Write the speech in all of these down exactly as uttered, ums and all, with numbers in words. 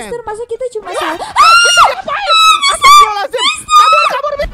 Mister, masa kita cuma salah? Mister ngapain? Astagfirullahaladzim. Kabur, kabur, Bi.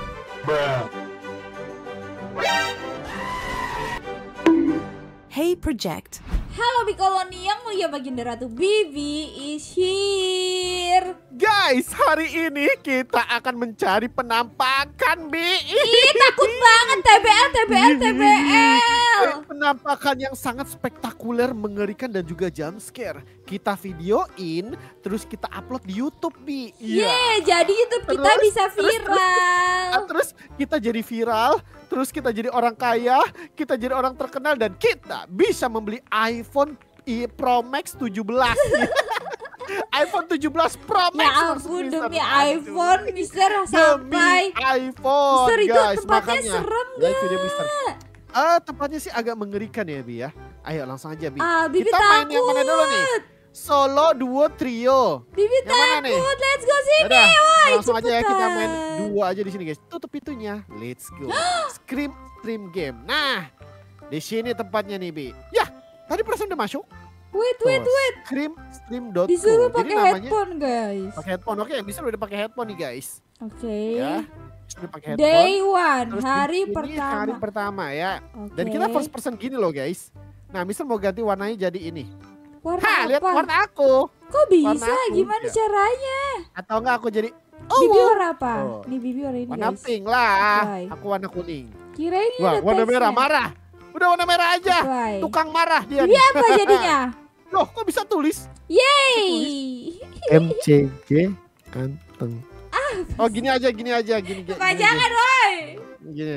Hey Project. Halo Bikoloni, yang mulia Baginda Ratu Bibi is here. Guys, hari ini kita akan mencari penampakan, Bi. Ih, takut banget. T B L, T B L, T B L. Penampakan yang sangat spektakuler, mengerikan dan juga jump scare. Kita videoin, terus kita upload di YouTube, Bi. Yeay, jadi YouTube kita Terus, bisa terus, viral. Ah, Terus kita jadi viral, terus kita jadi orang kaya, kita jadi orang terkenal, dan kita bisa membeli iPhone i- Pro Max tujuh belas. iPhone tujuh belas Pro Max. Ya maksud ampun, Mister. demi Aduh. iPhone, Mister sampai. Demi iPhone, Mister, itu guys. tempatnya Makanya, serem like video Mister. gak? Ah, tempatnya sih agak mengerikan ya, Bi ya. Ayo langsung aja, Bi. Ah, Bibi Kita main yang mana takut. dulu nih? Solo, duo, trio. Bibi Yang mana nih? takut, let's go sini. Yaudah, Woi, langsung aja ya kita cepetan. main dua aja di sini, guys. Tutup pintunya. Let's go. Scream Stream Game. Nah, di sini tempatnya nih, Bi. Ya, tadi perasaan udah masuk. Wait, wait, Tuh, wait. Scream Stream dot co. Disuruh Jadi pakai namanya headphone, guys. pakai headphone. Oke, bisa udah pakai headphone nih, guys. Oke. Ya. Sudah pakai headphone. Day one, Terus hari ini pertama. Hari pertama ya. Oke. Dan kita first person gini loh, guys. Nah, Mister mau ganti warnanya jadi ini. Warna Ha, lihat apa? warna aku. Kok bisa? warna aku. Gimana Ya. caranya? Atau enggak aku jadi Bibi oh, warna apa? Oh. Nih Bibi warna ini, warna guys. pink lah. Why? Aku warna kuning. Kirain ini Wah, ada warna tesnya. merah marah. Udah warna merah aja. Why? Tukang marah dia. Bibi nih. apa jadinya? Loh, kok bisa tulis? Yeay. M C G Anteng. Oh, gini aja, gini aja, gini gini. Kepanjangan, woi. Gini. Gini.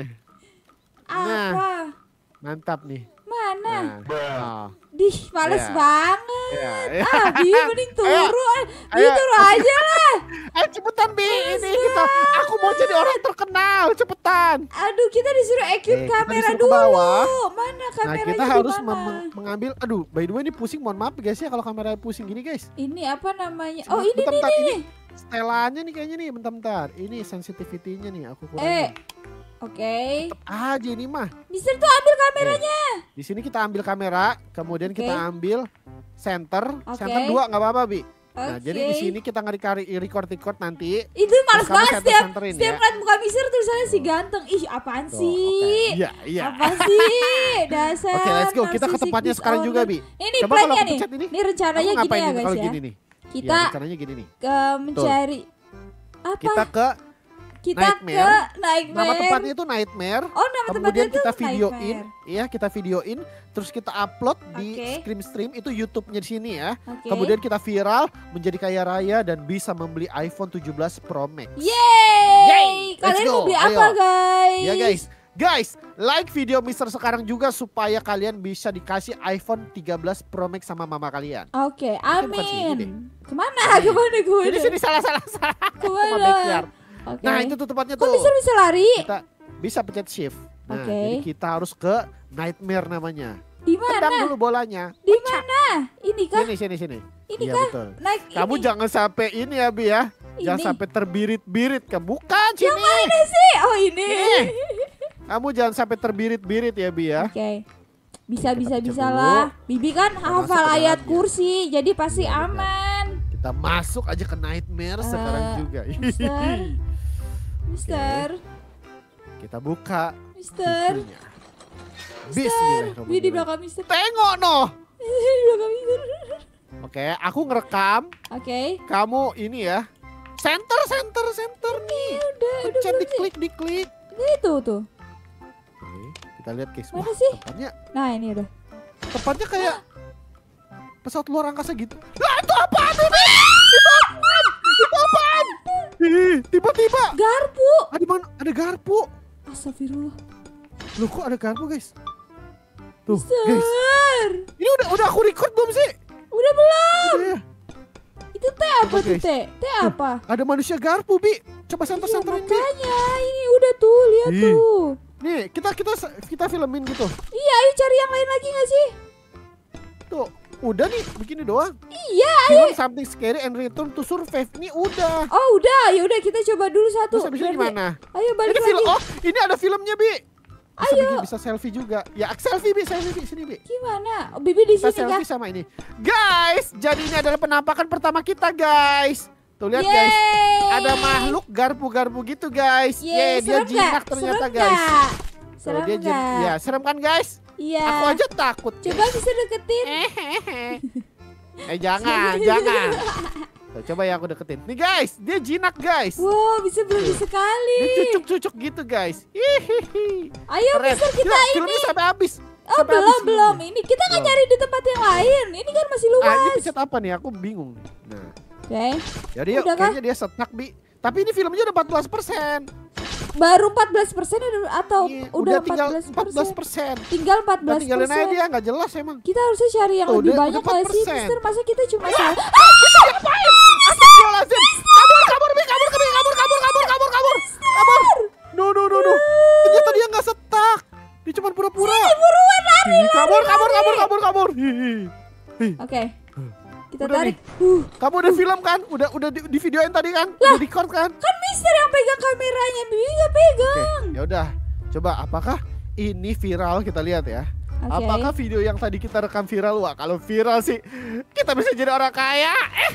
Apa? Mantap nih. Mana? Nah. Oh. Dih, males Ya. banget. Ya, ya. Ah, Bibi mending turun. Bibi Ayo. turun aja lah. Ayo cepetan, Bi. Ini kita aku mau jadi orang terkenal, cepetan. Aduh, kita disuruh equip Oke, kita kamera disuruh ke dulu. bawah. Mana Nah, kameranya kita di harus mana? mem- mengambil. Aduh, by the way ini pusing, mohon maaf guys ya kalau kameranya pusing gini, guys. Ini apa namanya? Oh, ini bentar, nih bentar, nih. ini nih. setelannya nih kayaknya nih, bentar-bentar. Ini sensitivity-nya nih aku kurangin. Eh. Oke. Tetep aja ini mah. Mister tuh ambil kameranya. Di sini kita ambil kamera, kemudian Oke. kita ambil center, Oke. center dua nggak apa-apa, Bi. Nah, Oke. jadi di sini kita nge-record record nanti. Itu males Terus kamu banget center- setiap centerin setiap ya. ngeliat muka Mister tulisannya si ganteng. Ih, apaan Tuh, sih? oke. Iya, iya. Apa sih? Dasar. Oke, let's go. Kita ke narcissistic tempatnya sekarang juga, Bi. Ini Coba kalau plannya aku nih. pencet ini, Ini rencananya Kamu gini ngapain ya nih guys kalau ya. gini nih? Kita Ya, rencananya gini nih. ke mencari apa? Kita ke Kita Nightmare. ke Nightmare. nama tempatnya itu Nightmare. Oh, nama Kemudian tempatnya kita tuh videoin, Nightmare. ya kita videoin, terus kita upload di Oke. Scream Stream itu YouTube-nya di sini ya. Oke. Kemudian kita viral, menjadi kaya raya dan bisa membeli iPhone tujuh belas Pro Max. Yeay! Yay! Let's Kalian go. mau beli Ayo. apa, guys? Ya guys, guys, like video Mister sekarang juga supaya kalian bisa dikasih iPhone tiga belas Pro Max sama mama kalian. Oke, bukan sini deh. amin. Kemana? Kemana gue? Jadi sini salah salah salah. Sama Kemana? backyard. Oke. Nah itu tuh tempatnya Kok tuh. bisa bisa lari? Kita bisa pencet shift. Nah, Oke. jadi kita harus ke Nightmare namanya. Di Tendang mana? dulu bolanya. Di mana? Ini kah? Sini sini sini. Ini Iya kah? betul. Naik Kamu ini. jangan sampai ini ya Bi ya. Jangan Ini. sampai terbirit-birit ke bukan sini. Yang mana sih? Oh, ini. Ini. Kamu jangan sampai terbirit-birit ya Bi ya. Oke. Bisa Kita bisa pencet bisa dulu. lah. Bibi kan Kita hafal masuk ke ayat dalamnya. kursi, jadi pasti Iya, benar. aman. Kita masuk aja ke Nightmare Eh, sekarang juga. Mister. Mister. Kita buka Mister. pintunya. Mister. Wih, di Bismillahirrahmanirrahim. belakang Mister. Tengok noh. Di belakang Mister. Oke, aku ngerekam. Oke. Kamu ini ya. Center, center, center nih. Udah, udah Pencet belum sih? diklik, diklik. Itu tuh. Oke, kita lihat guys. Mana Wah, sih? tempatnya, Nah, ini udah. tempatnya kayak pesawat luar angkasa gitu. Nah, itu apaan ini? Itu apaan? Itu apaan? Ih, tiba-tiba Garpu. ada mana? Ada garpu. Astagfirullah. Loh, kok ada garpu guys? Tuh, guys. Mister. Ini udah udah aku record belum sih? Udah belum? Udah ya. Itu teh apa Apa, tuh guys? teh? Teh apa? Ada manusia garpu, Bi. Coba Iya, center-centerin, Bi. makanya ini udah tuh, lihat Ih. tuh. Nih, kita kita kita filmin gitu. Iya, ayo cari yang lain lagi gak sih? Tuh, udah nih, begini doang. Iya, Film something scary and return to survive. Nih udah. oh udah, ya udah kita coba dulu satu. Terus habis itu Berarti- gimana? Ayo balik Ini lagi. film. Oh, ini ada filmnya, Bi. Bisa Ayo. bikin, bisa selfie juga. Ya, selfie Bi, selfie Bi, sini Bi. Gimana? Oh, Bibi di Kita sini kah? selfie sama ini. Guys, jadi ini adalah penampakan pertama kita, guys. Tuh lihat guys. Yeay. Ada makhluk garpu-garpu gitu, guys. Yeay, Yeay, dia serem jinak nggak? ternyata, Serem guys. nggak? Tuh, Serem dia jin- nggak? ya, serem kan, guys? Iya. Aku aja takut. Coba bisa deketin. Eh, jangan, jangan. Tuh, coba ya aku deketin. Nih, guys, dia jinak, guys. Wow, bisa berani sekali. Dia cucuk-cucuk gitu, guys. Hihihi. Ayo, Keren. Mister, kita Yuk, ini. filmnya sampai habis. Oh, Sampai belum, habis belum. filmnya. Ini kita nggak Belum. nyari di tempat yang lain. Ini kan masih luas. Ah, ini pencet apa nih? Aku bingung nih. Nah, Oke. jadi yuk, Udah kah? kayaknya dia setak, Bi. Tapi ini filmnya udah empat belas persen. Baru empat belas persen atau Iya, udah tinggal empat empat belas belas persen? persen. Tinggal empat Nah, belas tinggalin aja persen. dia, nggak jelas emang. Kita harusnya cari yang Tuh, lebih udah- banyak udah nggak sih, empat persen. Mister? Masa kita cuma salah? Ngapain? Astagfirullahaladzim. Kabur, kabur, Bi, kabur, kabur, kabur, kabur, kabur, kabur, kabur, kabur. No, no, no, no. Ternyata dia nggak setak. Dia cuma pura-pura. Buruan lari, Ih, kabur, lari, kabur, lari. kabur, kabur, kabur. Ih, ih. Oke. Kita Udah tarik. nih. Uh, Kamu udah film kan? Udah udah di, di videoin tadi kan? Udah record kan? kan Mister yang pegang kameranya, Bibi nggak pegang. Ya udah. Coba apakah ini viral, kita lihat ya. Oke. Apakah video yang tadi kita rekam viral? Wah, kalau viral sih kita bisa jadi orang kaya.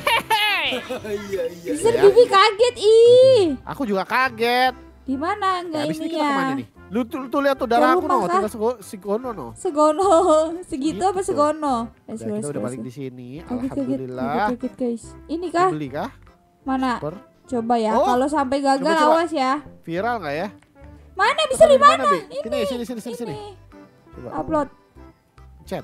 Mister, Ya. Bibi kaget ih. Aku juga kaget. Di mana Ya, enggak habis ini ini kita kemana ya? nih? Lu tuh, tuh lihat tuh darah Jangan aku lupa, no, Kak. tinggal sego, segono no. Segono, segitu apa Gitu. segono? Let's Udah, go, kita let's udah go, balik let's di sini. go. Kaget, kaget, Alhamdulillah. kaget, kaget, guys. Ini kah? Beli kah? Mana? Super. Coba ya. Oh. Kalau sampai gagal Coba, coba. awas ya. Viral nggak ya? Mana bisa Atau di mana? Bi? Ini. Sini, sini, sini, sini, sini. Ini. Coba. Upload. Chat.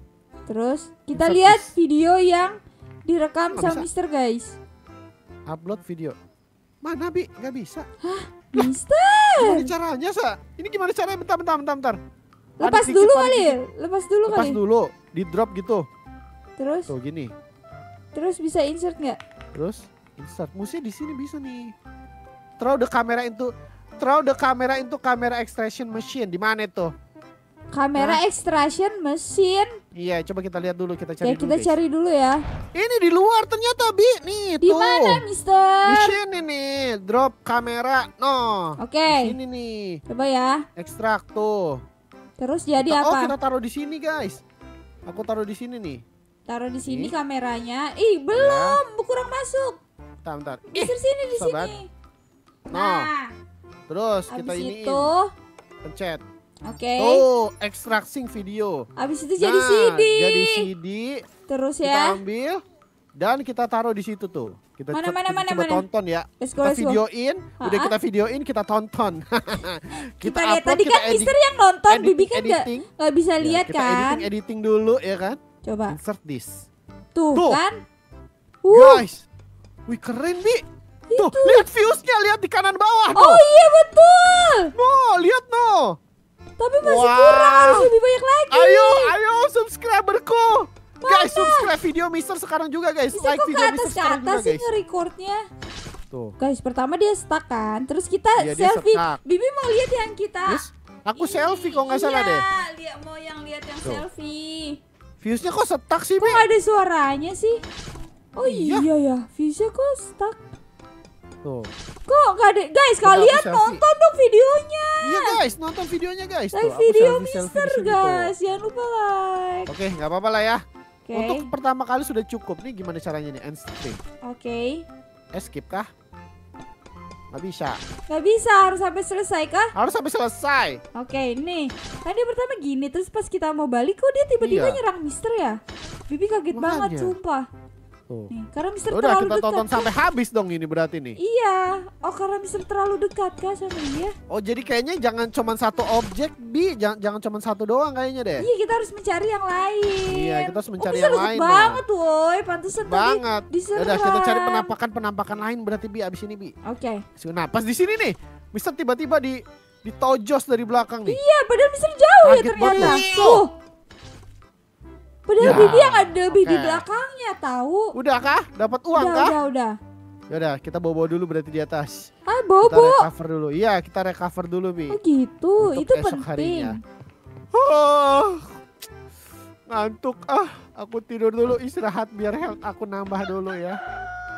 Terus kita Insert lihat this. video yang direkam Nggak sama bisa. Mister, guys. Upload video. Mana Bi? Nggak bisa. Mister, Gimana caranya, Sa? Ini gimana caranya? Bentar, bentar, bentar, bentar. lepas Ada dikit, dulu ada kali. dikit. Lepas dulu Lepas kali. dulu. Di drop gitu. Terus, Tuh gini. terus bisa insert nggak? Terus insert. Musiknya di sini bisa nih. Throw the camera into Throw the camera into camera extraction machine. Di mana itu? Kamera extraction mesin. Iya, coba kita lihat dulu, kita cari Ya dulu. kita guys. cari dulu ya. Ini di luar ternyata, Bi. Nih, Di tuh. mana, Mister? Di sini nih, drop kamera. No. Oke. Di sini nih. Coba ya. Ekstrak tuh. Terus jadi Kita- Oh, apa? kita taruh di sini, guys. Aku taruh di sini nih. Taruh di sini Ini. kameranya. Ih, belum, kurang masuk. Bentar, bentar. Ih, Mister sini di sobat. sini. No. Nah, Terus kita habis iniin. itu, Pencet. oke. Tuh, extracting video. Habis itu jadi Nah, C D. Jadi C D. Terus Kita ya. ambil dan kita taruh di situ tuh. Kita Mana, co- mana, kita mana, coba mana? tonton ya. Let's go, Kita let's go. videoin, udah Ha-ha. kita videoin, kita tonton. Kita lihat upload, tadi kita kan edit- Mister yang nonton, editing, Bibi kan nggak editing. nggak bisa Ya, lihat kita kan? editing editing dulu ya kan. Coba. Insert this. Tuh, Tuh. kan? Uh, Guys. Wih, keren, Bi. Tuh, lihat viewsnya, lihat di kanan bawah. oh No. iya betul. No, lihat no. Tapi masih Wah. kurang, harus lebih banyak lagi. Ayo, ayo subscriberku. Guys, subscribe video Mister sekarang juga, guys. Bisa Like kok ke video atas Mister ke sekarang atas juga, sih guys. nge-recordnya. Tuh. Guys, pertama dia stuck kan. Terus kita Iya, dia selfie. stuck. Bibi mau lihat yang kita. Terus aku Ini, selfie kok nggak salah deh. Iya, lihat mau yang lihat yang Tuh. selfie. Viewsnya kok setak sih, Kok Bi? nggak ada suaranya sih? Oh Iya. iya ya, viewsnya kok stuck. Tuh. Kok nggak ada? Guys, Coba aku kalian selfie. nonton dong videonya. Iya, guys, nonton videonya, guys. Tuh, Like aku video selfie-selfie Mister, di sini, tuh. guys. Jangan lupa like. Oke, nggak apa-apa lah ya. Oke. Untuk pertama kali sudah cukup. Nih gimana caranya nih? End screen. Oke. Escape kah? Nggak bisa. Nggak bisa, harus sampai selesai kah? Harus sampai selesai. Oke, nih. Tadi pertama gini, terus pas kita mau balik kok dia tiba-tiba Iya. nyerang Mister ya? Bibi kaget banget, Makanya. sumpah. Tuh. Nih, karena Mister Udah terlalu kita dekat. tonton kah? sampai habis dong ini berarti nih. Iya. Oh, karena Mister terlalu dekat kah sama dia? Oh, jadi kayaknya jangan cuma satu objek, Bi. Jangan jangan cuma satu doang kayaknya deh. Iya, kita harus mencari yang lain. Iya, kita harus mencari oh, yang Mister lain, deket Nah. banget, woi. Pantesan Banget. tadi diserang. Udah kita cari penampakan-penampakan lain berarti, Bi, abis ini, Bi. Oke. Nah, pas di sini nih, Mister tiba-tiba di ditojos dari belakang nih. Iya, padahal Mister jauh ya Kaget ternyata. banget. Tuh. Padahal Ya, Bibi yang ada lebih di oke. belakangnya, tahu. Udah kah? Dapat uang Udah, kah? udah, udah. Yaudah, kita bawa-bawa dulu berarti di atas. Ah, Kita bobo. recover dulu. Iya, kita recover dulu, Bi. Oh gitu, Untuk itu esok penting. harinya. Oh, ngantuk ah. Aku tidur dulu, istirahat biar health aku nambah dulu ya.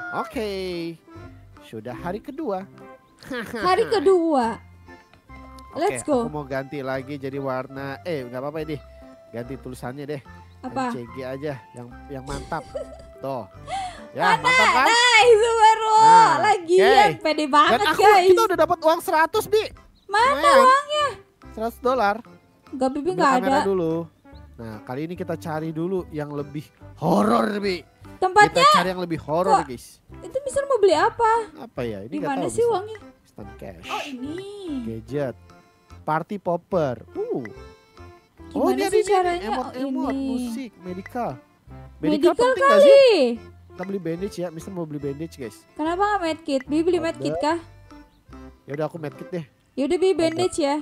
Oke. Sudah hari kedua. Hari kedua. Let's Oke, go. aku mau ganti lagi jadi warna. Eh, nggak apa-apa deh. Ganti tulisannya deh. Apa? M C G aja, yang yang mantap. Tuh. Ya, mantap kan? Nice baru. Nah, Lagi oke. yang pede Dan banget aku guys. kita udah dapat uang seratus, Bi. Mana Lumayan. uangnya? seratus dolar. Gak Bibi Ambil nggak kamera ada. dulu. Nah, kali ini kita cari dulu yang lebih horor, Bi. Tempatnya Kita cari yang lebih horor, kok- guys. itu mister mau beli apa? Apa ya? Ini Di nggak mana tahu, sih Mister. uangnya? Instant cash. Oh ini. Gadget. Party popper. Uh. Oh, Gimana dia sih ini caranya? emot Oh, emot ini. musik, medical. Medical penting nggak sih? kali. Kita beli bandage ya, Mister mau beli bandage, guys. Kenapa nggak medkit? Bibi beli Ada. medkit kah? Ya udah aku medkit deh. Yaudah Bibi bandage ya.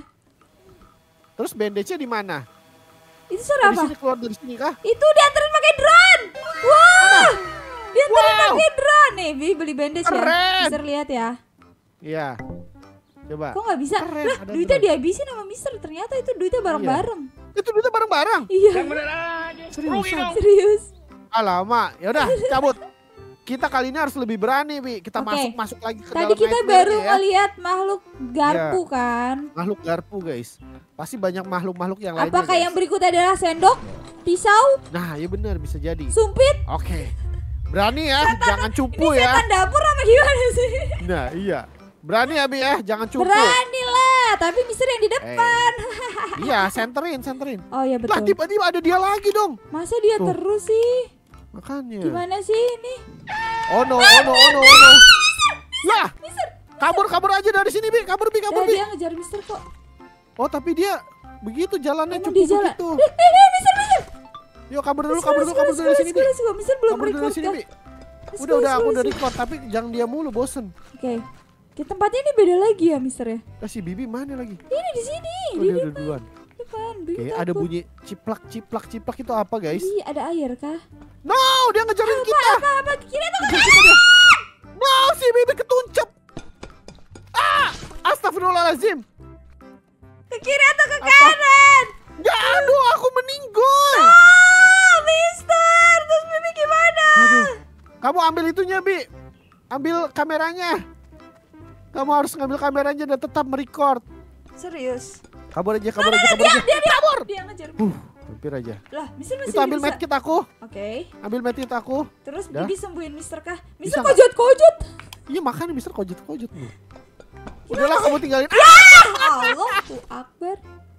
Terus bandage-nya di mana? Itu Oh, suara di apa? sini keluar dari sini kah? Itu dianterin pakai drone. Wah. Dianterin Wow. pakai drone nih. Bibi beli bandage ya. Keren. Mister lihat ya. Iya. Coba. Kok nggak bisa? Keren, Lah, ada duitnya drone. dihabisin sama Mister. Ternyata itu duitnya bareng-bareng. Itu duitnya bareng-bareng. Iya. Seriusan? Serius. Alamak, ya udah cabut. Kita kali ini harus lebih berani, Bi. Kita Oke. masuk masuk lagi ke Tadi dalam kita nightmare baru ya. melihat makhluk garpu Iya. kan. Makhluk garpu, guys. Pasti banyak makhluk-makhluk yang lainnya. Apakah guys. yang berikut adalah sendok, pisau, Nah, iya benar bisa jadi. sumpit? Oke. Berani ya, jangan Ini cupu ya. setan dapur apa gimana sih? Nah, iya. Berani ya, Bi ya, jangan cupu. Berani lah, tapi Mister yang di depan. Iya, senterin, senterin. Oh ya Lah, betul. tiba-tiba ada dia lagi dong. Masa dia Tuh. terus sih? Makanya. Gimana sih ini? Oh no, oh no, oh no, oh no. Lah, kabur, kabur aja dari sini, Bi. Kabur, Bi, kabur, Dah, Bi. dia ngejar Mister kok. Oh, tapi dia begitu jalannya Emang cukup di jalan. begitu. Eh, eh, eh, Mister, Mister. Yuk kabur dulu, Let's go, kabur let's dulu, go, kabur let's dulu go, dari let's sini, go, Bi. let's go. Mister belum Kabur dulu record dari sini, kan? Bi. Let's Udah, go, udah, let's aku go, udah let's go. record, tapi jangan dia mulu, bosen. Oke. Ke tempatnya ini beda lagi ya, Mister ya? Lah, si Bibi mana lagi? Ini di sini, Oh, di dia udah depan. duluan. Depan. Oke, Bibi ada takut. bunyi ciplak, ciplak, ciplak itu apa, guys? Ih, ada air kah? No, dia ngejarin kita. Apa, apa, ke kiri atau ke Ngejar kita dia. No, si Bibi ketuncap. Ah, astagfirullahaladzim. Ke kiri atau ke kanan? Ya, aduh, aku meninggoy. Oh, Mister, terus Bibi gimana? Aduh, kamu ambil itunya, Bi. Ambil kameranya. Kamu harus ngambil kameranya dan tetap merecord. Serius? Kabur aja, kabur aja, kabur aja. Dia, dia, kabur. Dia ngejar. Uh, hampir aja. Lah, Mister masih Itu ambil bisa. medkit aku. Oke. Ambil medkit aku. Terus Dah. Bibi sembuhin Mister kah? Bisa Mister nggak? kojot-kojot. Iya, makanya Mister kojut-kojut nih. Udahlah, kamu tinggalin. Allahu Akbar.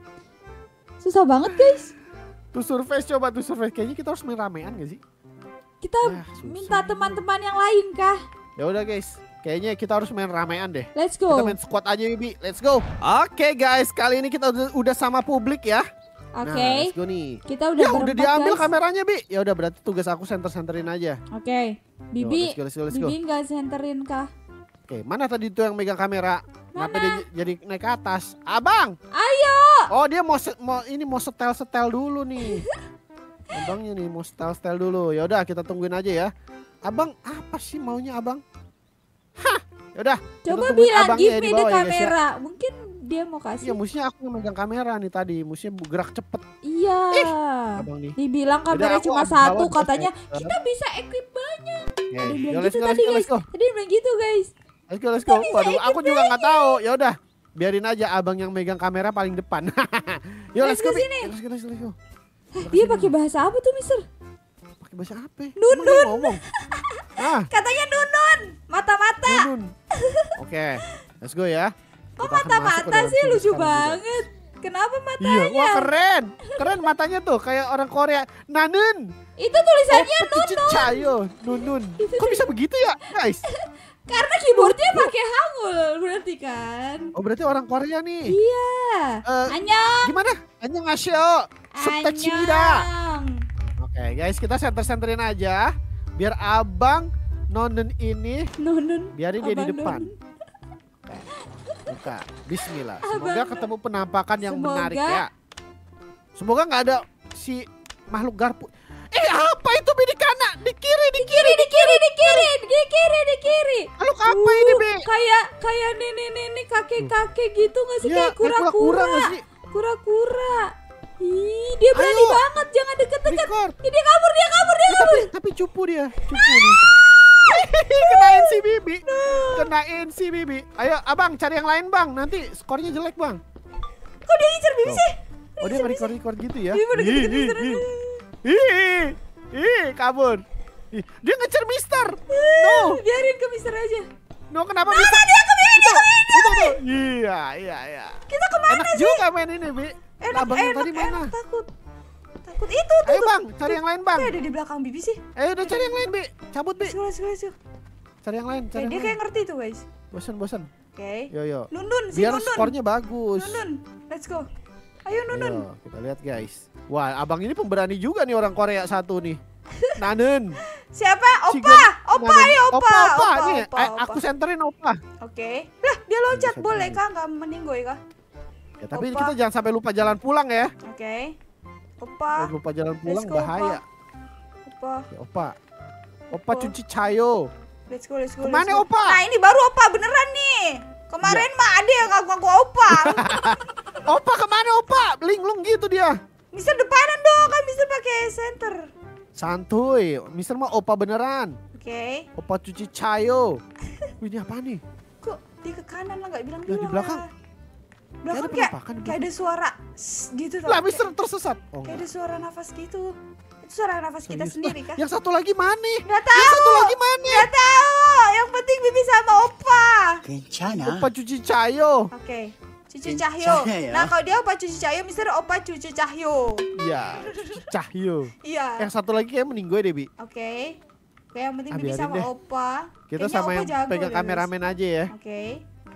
Susah banget, guys. Tuh surface, coba tuh surface. Kayaknya kita harus main ramean gak sih? Kita Ah, susah. minta teman-teman yang lain kah? Ya udah guys, kayaknya kita harus main ramean deh. Let's Kita go. main squad aja, Bibi. Let's go. Oke guys, kali ini kita udah, udah sama publik ya. Oke. Nah, let's go nih. Kita udah Ya udah berempat, diambil guys. kameranya, Bi. Ya udah berarti tugas aku center-centerin aja. Oke. Bibi, let's go, let's go, let's go. Bibi nggak senterin kah? Oke, mana tadi tuh yang megang kamera? Kenapa Mana? dia j- jadi naik ke atas? Abang. Ayo. Oh, dia mau se- mau ini mau setel-setel dulu nih. Abangnya nih mau setel-setel dulu. Ya udah kita tungguin aja ya. Abang apa sih maunya, Abang? Hah. Ya udah. kita Coba tungguin bilang abangnya give ya me di the bawah ya, guys, ya. kamera. Mungkin dia mau Iya, kasih. mestinya aku yang megang kamera nih tadi. Mestinya bu- gerak cepet, Iya. Abang nih. Dibilang Yaudah, kameranya aku cuma ambil satu, bawah, katanya guys. kita bisa equip banyak. Oke, Ada yang yo, bilang let's gitu go, tadi let's go, guys. let's go. Tadi dia bilang gitu guys. Let's go, let's go. Waduh, aku juga nggak tahu. Ya udah, biarin aja abang yang megang kamera paling depan. Yo, let's Let's go, go Bi. sini. Let's go, let's go, let's go. Dia pakai bahasa apa tuh, Mister? Pakai bahasa apa? Nun, Emang dia ngomong. Ah, Katanya nunun, mata-mata. nun. Oke, let's go ya. Kok Kita akan masuk ke mata-mata dalam sih sini lucu sekarang juga. banget. Kenapa Iya, matanya? wah keren. Keren matanya tuh kayak orang Korea. Nanun. Itu tulisannya Oh, petit nunun. cayo. Nunun. Kok bisa begitu ya, guys? Karena keyboardnya pakai hangul berarti kan? Oh, berarti orang Korea nih. Iya. Eh, Annyeong. Gimana? Annyeonghaseyo. Subtechida. Annyeong. Oke, guys, kita center-centerin aja biar abang nonen ini Nunun. biarin dia di Abang depan. Nunun. Buka. Bismillah. Abang Semoga Nunun. ketemu penampakan yang Semoga. menarik ya. Semoga nggak ada si makhluk garpu. Eh, apa itu Bi di kanan? Di kiri, di Di kiri, di kiri, di kiri, di kiri, di kiri. Makhluk apa ini, Uh, Bi? Kayak kayak nenek-nenek kakek-kakek gitu nggak sih? Iya, Kayak kayak kura-kura kura-kura. nggak sih? Kura-kura. Ih, dia berani Ayo. banget. Jangan deket-deket. Record. Ih, dia kabur, dia kabur, dia Eh, kabur. tapi, tapi cupu dia, cupu nih. Kenain si Bibi. Kenain si Bibi. Ayo, Abang cari yang lain, Bang. Nanti skornya jelek, Bang. Kok dia ngincer Bibi Tuh. sih? Oh dia nge-record-record gitu ya. Bibi udah Ih, gitu-gitu ih, Mister. ih. Ih, ih, kabur. Ih, dia ngejar Mister. No, Biarin ke Mister aja. no kenapa Nah, Mister? nah, dia kemana, dia Itu, kemana? itu tuh. Iya, iya, iya. Kita kemana Enak sih? juga main ini, Bi. Enak, Abang yang enak, tadi mana? enak, takut. Takut itu tuh. Ayo tuh. Bang, cari yang lain Bang. Dia ada di belakang Bibi sih. Ayo udah cari yang lain, Bi. Cabut, Bi. Let's go, let's go, let's go. Cari yang lain, Eh, cari yang dia lain. kayak ngerti tuh guys. Bosan, bosan. Oke. Yo, yo. Nundun, si Biar Nundun. skornya bagus. Nundun, let's go. Ayo Nundun. Ayo, kita lihat guys. Wah, abang ini pemberani juga nih orang Korea satu nih. Nanen. Siapa? Si Opa, Gan- Opa, Nanen. ayo Opa. Opa, Opa. Nih, Opa, eh, Opa. aku senterin Opa. Oke. Lah, dia loncat Bisa boleh jadi. kah? Nggak meninggoy kah? Ya, tapi Opa. kita jangan sampai lupa jalan pulang ya. Oke. Opa, Kalau lupa jalan pulang go, bahaya. Opa. Ya, Opa. Opa Opa. cuci cayo. Let's go, let's go. Kemana, let's go. Opa? Nah, ini baru Opa beneran nih. Kemarin mah ada yang ngaku-ngaku Opa. Opa kemana Opa? Linglung gitu dia. Mister depanan dong, kan Mister pakai center. Santuy, Mister mah Opa beneran. Oke. Opa cuci cayo. Wih, ini apa nih? Kok dia ke kanan lah, nggak bilang-bilang. Lah, di belakang. lah. Kayak Belakang ada kayak, penampakan di kayak ada suara sss gitu tau. Lah, Mister tersesat. Oh, Kayak ada enggak. suara nafas gitu. Itu suara nafas kita Serius? sendiri Lah, kah? Yang satu lagi mana? Nggak Yang tahu. satu lagi mana? Nggak tahu. Yang penting Bibi sama Opa. 괜찮아. Opa cuci cayo. Oke. Cuci Kencana Cahyo. ya. Nah, kalau dia Opa cuci Cahyo, Mister Opa cuci Cahyo. Iya, cuci cahyo. Iya. Yang satu lagi kayak meninggoy deh, Bi. Oke. Oke, yang penting Ah, Bibi biarin sama deh. Opa. Kita Kayaknya sama Opa yang jago pegang deh, kameramen aja ya. guys. Oke.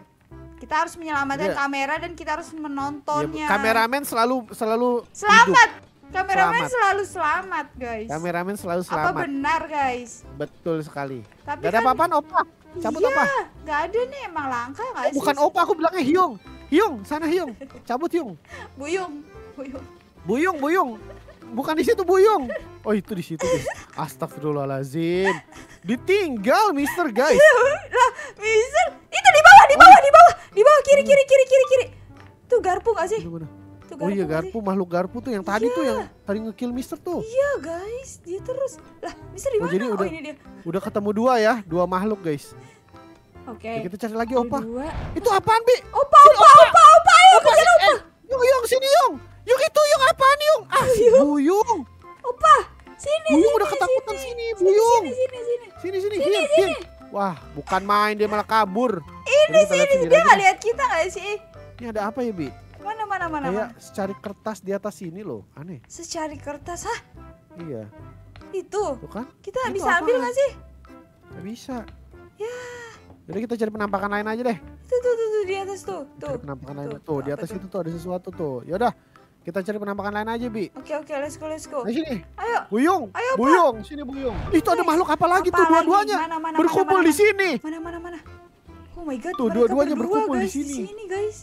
Kita harus menyelamatkan Iya. kamera dan kita harus Iya, menontonnya. kameramen selalu selalu hidup. Selamat. Kameramen Selamat. selalu selamat, guys. Kameramen selalu Apa selamat. benar, guys? Betul sekali. Tapi Gak ada kan- apa-apaan Opa. Cabut iya, Opa. Gak ada nih, emang langka gak Oh, sih? bukan Opa, aku bilangnya Hyung. Hyung, sana Hyung. Cabut Hyung. Buyung. Buyung. Buyung, Buyung. Bukan di situ Buyung. Oh, itu di situ, guys. Astagfirullahalazim. Ditinggal Mister, guys. Lah, Mister, itu di bawah, di bawah, di bawah, di bawah kiri, kiri, kiri, kiri, kiri. Tuh garpu gak sih? Mana, mana? Tuh Oh iya, nggak sih? garpu, makhluk garpu tuh yang tadi tuh Iya. yang tadi ngekill Mister tuh. Iya guys, dia terus. Lah, Mister di Oh, mana? jadi Oh, udah- ini dia. Udah ketemu dua ya, dua makhluk, guys. Oke. Ya, kita cari lagi Opa. Dua. Itu apaan, Bi? Opa, opa, opa, opa, ayo Opa, kejar si- Opa. eh, Yung, Yung, sini Yung. Yung itu Yung apaan Yung? Ah, si Buyung. Opa, sini. Buyung sini, udah ketakutan sini. sini, Buyung. Sini, sini, sini. Sini, sini, Sini, Hin, sini. Hin. Wah, bukan main, dia malah kabur. Ini Jadi kita lihat sini, sini dia lagi nggak deh. lihat kita nggak sih? Ini ada apa ya, Bi? Mana, mana, mana, Kayak mana? secari kertas di atas sini loh, aneh. Secari kertas, hah? Iya, Itu. tuh kan? Kita Itu bisa ambil apaan? nggak sih? Gak bisa. Ya, Jadi kita cari penampakan lain aja deh. itu tuh, tuh, tuh di atas tuh, tuh. Cari penampakan lain. Tuh, Tuh, di apa atas tuh? itu tuh ada sesuatu tuh. Yaudah, kita cari penampakan lain aja, Bi. Oke, oke, let's go, let's go. Nah, sini. Ayo. Buyung, Ayo, Pak. Buyung, sini Buyung. Itu ada Guys, makhluk apa lagi apa tuh lagi? dua-duanya Mana, mana, berkumpul mana, di mana? sini. Mana, mana, mana? Oh my god, Tuh, mereka dua-duanya berdua, berkumpul di guys, sini. Di sini, guys.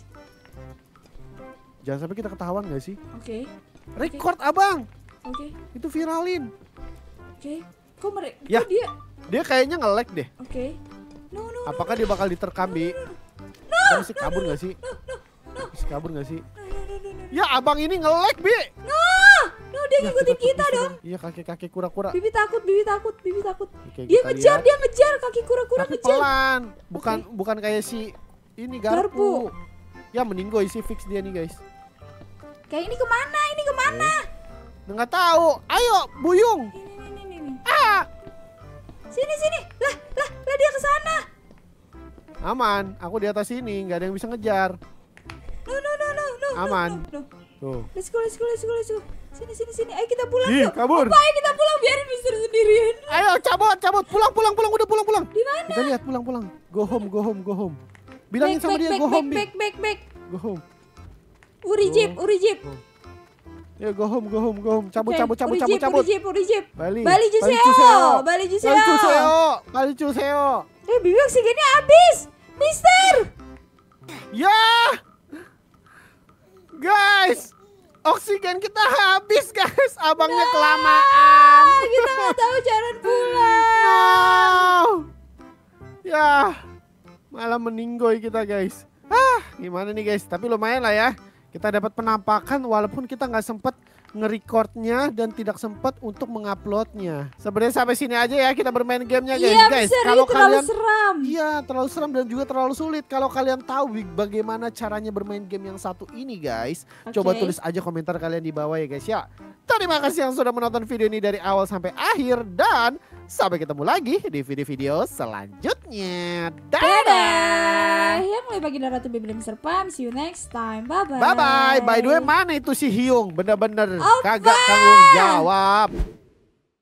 Jangan sampai kita ketahuan gak sih? Oke, Record abang, oke, itu viralin. oke. Kok mereka? Ya. Kok dia? Dia kayaknya nge-lag deh. Oke. No, no, no. Apakah dia bakal diterkam, Bi? Dia mesti kabur gak sih? Mesti kabur gak sih? No, no, no, no, no. Ya abang ini nge-lag, Bi. No, no, dia Ya, ngikutin kita bisa dong. Iya, kakek-kakek kura-kura. Bibi takut, Bibi takut, Bibi takut. Oke, Dia kita ngejar, lihat. dia ngejar, kaki kura-kura Tapi ngejar. pelan, bukan bukan kayak si ini Garpu. garpu. Ya meninggoy sih fix dia nih guys. Kayak ini kemana? Ini kemana? Nggak tahu. Ayo Buyung. Ini, ini, ini, ini. Ah, Sini, sini. Lah, lah, lah dia ke sana. aman. Aku di atas sini, nggak ada yang bisa ngejar. No, no, no, no, no. Aman. No, no. Tuh. Let's go, let's go, let's go, let's go. Sini, sini, sini. Ayo kita pulang Ih, yuk. kabur. Opa, ayo kita pulang. Biarin Mister sendirian. Ayo cabut, cabut. Pulang, pulang, pulang. Udah pulang, pulang. Di mana? Kita lihat pulang, pulang. Go home, go home, go home. Bilangin Back, sama back, dia back, go back, home, Bi. back, back, back. Go home. Uri jeep, Go. uri jeep. Ya go home, go home, go home. Cabut, Oke, cabut, cabut, uri cabut, jeep, cabut. Uri jeep, uri jeep. Bali. Bali Juseo. Juseo. Bali Juseo. Bali Juseo. Bali Juseo. Eh, Bibi oksigennya habis. Mister. Ya. Guys. Oksigen kita habis, guys. Abangnya kelamaan. Ah, kita nggak tahu jalan pulang. No. Ya. Malah meninggoy kita, guys. Ah, gimana nih, guys? Tapi lumayan lah ya. Kita dapat penampakan walaupun kita nggak sempet nge-recordnya dan tidak sempat untuk menguploadnya. Sebenarnya sampai sini aja ya kita bermain gamenya guys. Iya, guys, seri, kalau terlalu kalian seram. iya terlalu seram dan juga terlalu sulit. Kalau kalian tahu bagaimana caranya bermain game yang satu ini guys, Oke. coba tulis aja komentar kalian di bawah ya guys ya. Terima kasih yang sudah menonton video ini dari awal sampai akhir dan sampai ketemu lagi di video-video selanjutnya. Dadah. Dadah. Yang mulai baginda Ratu Biblim Serpam. See you next time. Bye bye. Bye bye. By the way, mana itu si Hyung? Bener-bener Apa? kagak tanggung jawab.